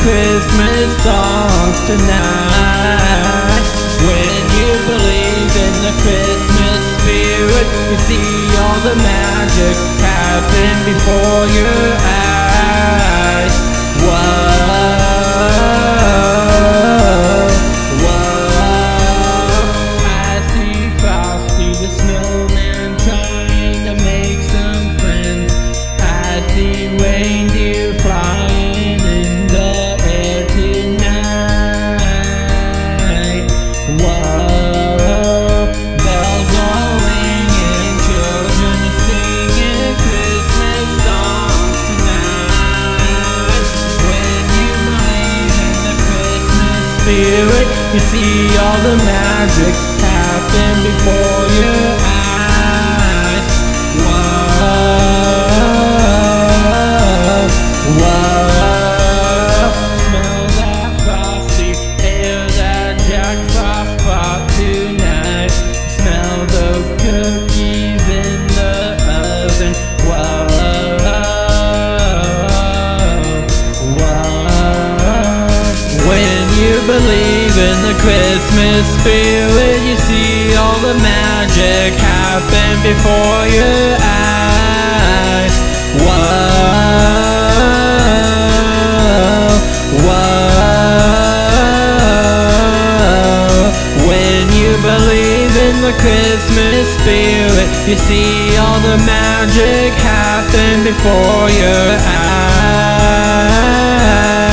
Christmas songs tonight. When you believe in the Christmas spirit, you see all the magic happen before your eyes. Whoa, whoa. I see Frosty the Snowman trying to make some friends. I see reindeer flying in the air tonight. Whoa, bells are ringing, children are singing Christmas songs tonight. When you believe in the Christmas spirit, you see all the magic happen before your eyes. Whoa, whoa. Smell that frosty, hear that Jack Frost brought tonight. Smell those cookies in the oven. Whoa, whoa. When you believe in the Christmas spirit, you see all the magic happen before your eyes. Whoa, whoa. When you believe in the Christmas spirit, you see all the magic happen before your eyes.